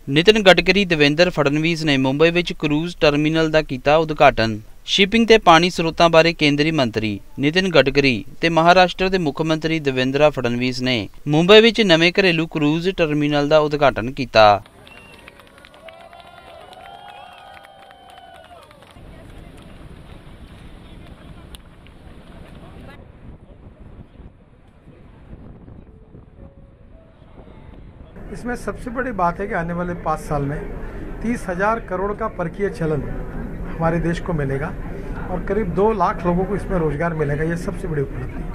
नितिन गडकरी देवेंद्र फडणवीस ने मुंबई विच cruise terminal का कीता उद्घाटन। शिपिंग ते पानी स्रोतों बारे केंद्रीय मंत्री नितिन गडकरी ते महाराष्ट्र के मुख्यमंत्री देवेंद्र फडणवीस ने मुंबई विच नवे घरेलू क्रूज टर्मिनल का उद्घाटन किया। इसमें सबसे बड़ी बात है कि आने वाले 5 साल में 30,000 करोड़ का परकीय चलन हमारे देश को मिलेगा और करीब 2 लाख लोगों को इसमें रोजगार मिलेगा। ये सबसे बड़ी उपलब्धि है।